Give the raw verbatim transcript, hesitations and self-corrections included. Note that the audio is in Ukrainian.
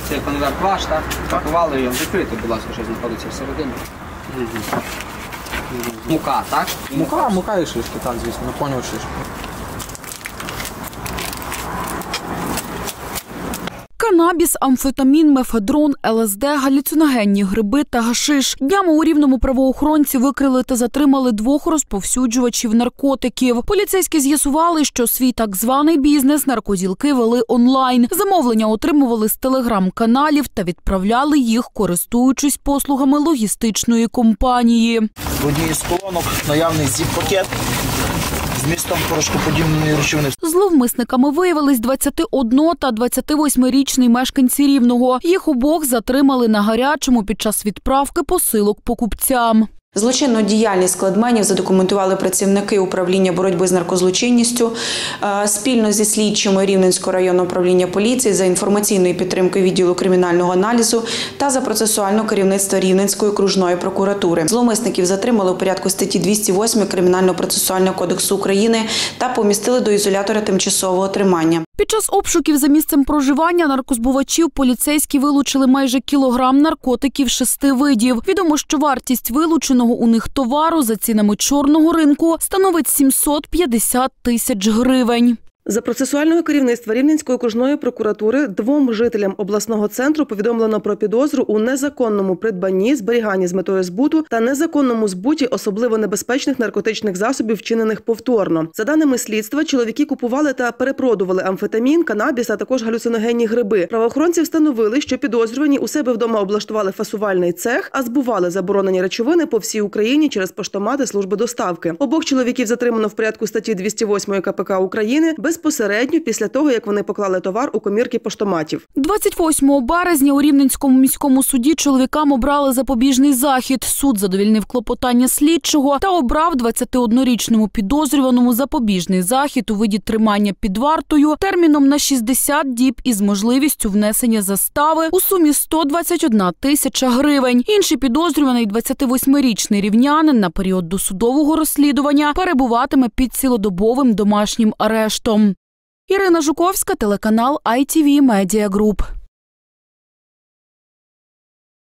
Це конверт ваш, так? Пакували його. Відкрийте, будь ласка, що знаходиться всередині. Угу. Мука, так? Мука, мука і шишки, так, звісно, наповнював шишки. Канабіс, амфетамін, мефедрон, ел ес де, галюциногенні гриби та гашиш. Днями у Рівному правоохоронці викрили та затримали двох розповсюджувачів наркотиків. Поліцейські з'ясували, що свій так званий бізнес наркоділки вели онлайн. Замовлення отримували з телеграм-каналів та відправляли їх, користуючись послугами логістичної компанії. В одній з колонок наявний зіп-пакет з містом порошкоподібної речовини. Зловмисниками виявились двадцяти одного та двадцятивосьмирічний мешканці Рівного. Їх обох затримали на гарячому під час відправки посилок покупцям. Злочинну діяльність складменів задокументували працівники управління боротьби з наркозлочинністю спільно зі слідчими Рівненського районного управління поліції за інформаційної підтримки відділу кримінального аналізу та за процесуального керівництва Рівненської окружної прокуратури. Зловмисників затримали у порядку статті двісті восьмої Кримінально-процесуального кодексу України та помістили до ізолятора тимчасового тримання. Під час обшуків за місцем проживання наркозбувачів поліцейські вилучили майже кілограм наркотиків шести видів. Відомо, що вартість вилученого у них товару за цінами чорного ринку становить сімсот п'ятдесят тисяч гривень. За процесуального керівництва Рівненської окружної прокуратури двом жителям обласного центру повідомлено про підозру у незаконному придбанні, зберіганні з метою збуту та незаконному збуті особливо небезпечних наркотичних засобів, вчинених повторно. За даними слідства, чоловіки купували та перепродували амфетамін, канабіс, а також галюциногенні гриби. Правоохоронці встановили, що підозрювані у себе вдома облаштували фасувальний цех, а збували заборонені речовини по всій Україні через поштомати служби доставки. Обох чоловіків затримано в порядку статті двісті восьмої ка пе ка України без безпосередньо після того, як вони поклали товар у комірки поштоматів. двадцять восьмого березня у Рівненському міському суді чоловікам обрали запобіжний захід. Суд задовільнив клопотання слідчого та обрав двадцятиоднорічному підозрюваному запобіжний захід у виді тримання під вартою терміном на шістдесят діб із можливістю внесення застави у сумі сто двадцять одна тисяча гривень. Інший підозрюваний, двадцятивосьмирічний рівнянин, на період досудового розслідування перебуватиме під цілодобовим домашнім арештом. Ірина Жуковська, телеканал ай ті ві Media Group.